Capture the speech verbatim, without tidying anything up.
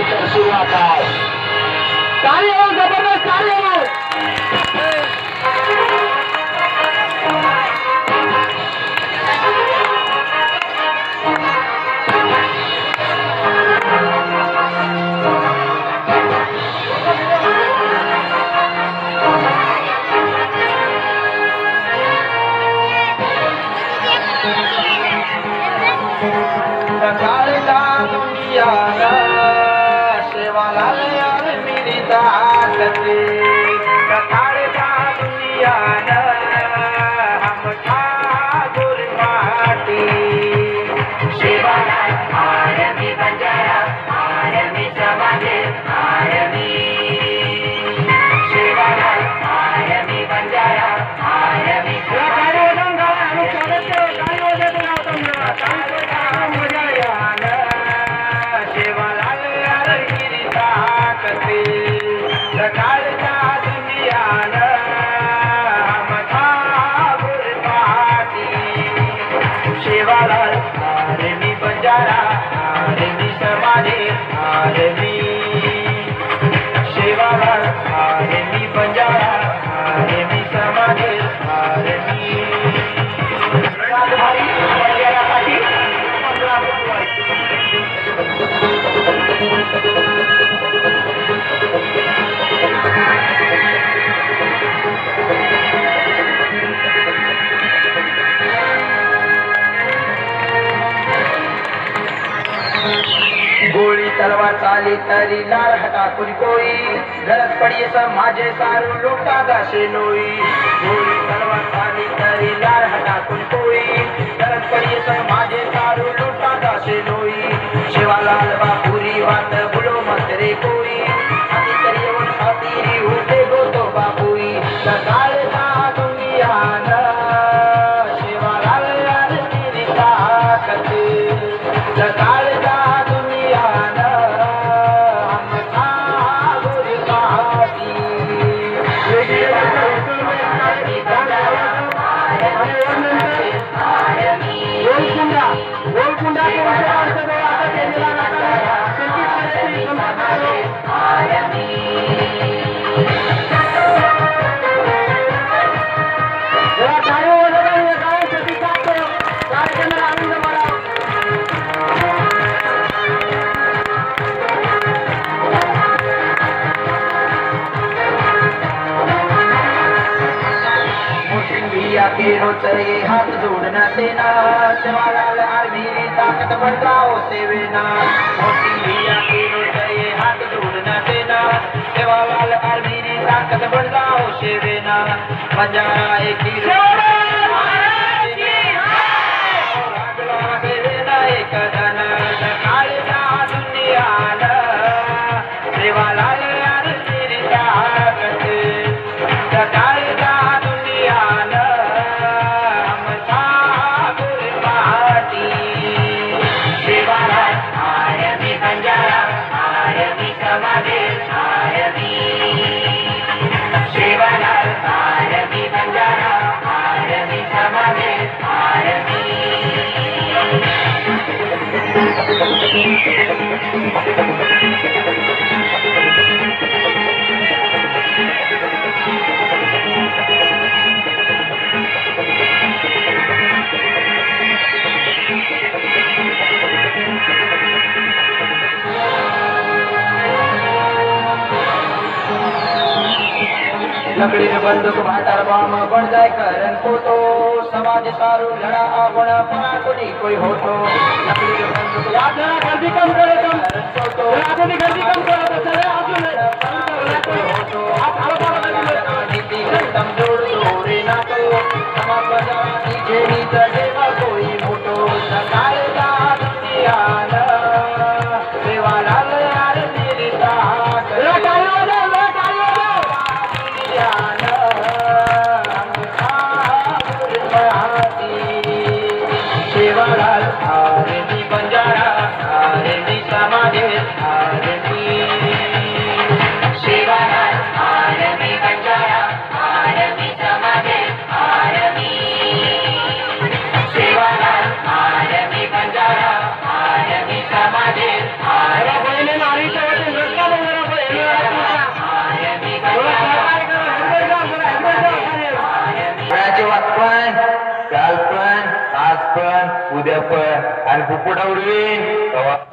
तर सुरुवात आहे. कार्य हो, जबरदस्त कार्य हो. सेवालाल आर्मी ताकते सकाळ का दुनिया हम ठाकुर पाटी सेवालाल आर्मी बंजारा आर्मी समाजे army Sevalal army Banjara army सकाळच्या दुनियान हम ठाकुर पाटी सेवालाल आर्मी बंजारा आर्मी समाजे army Sevalal army Banjara army समाजे आर्मी बंजारासाठी गोळी तलवार चाली तरी लाल हटाकुरी कोई गरज पड़ी समाजे सारू लोटा दासे लोई गोळी तलवार चाली तरी लाल हटाकुरी कोई गरज पड़ी समाजे सारू लोटा दासे लोई सेवालाल बापुरी वात बुलो मत रे कोई आती तरी वन साती होते गो तो बापुई सकाळ का दुनिया न सेवालाल आरती ताकते सकाळ का दुनिया न हम ठाकुर पाटी गोलकुंडा गोलकुंडा के रोचये हाथ जोड़ना सेना सेवालाल आर्मी ताकत बढ़ाओ सेवेना मोती भैया के रोचये हाथ जोड़ना सेना सेवालाल आर्मी ताकत बढ़ाओ सेवेना बंजारा एक ही सेवेना एक धन सकाळचा दुनिया सेवालाल आर्मी ताकत सकाळचा दुनिया लकड़ी बंदूक भाटार बाम बन जाए करन फोटो समाज सारू लड़ा आपण परा कोनी कोई होतो लकड़ी बंदूक याद ना जल्दी कम करो तुम फोटो आगे जल्दी कम करो तो चले आजू कोई होतो आप आलो आलो नीति खत्म जोड़ दो रे ना तो समाज बजा नीचे नीचे देवा कोई मोटो सकाळ का दुनिया न सेवालाल आरती ताकत सेवालाल आरती बंजारा आरती समाजे आरती सेवालाल आरती बंजारा आरती समाजे आरती सेवालाल आरती बंजारा आरती समाजे आरती पण उद्या पण आणि फुफुटा उडवीन तेव्हा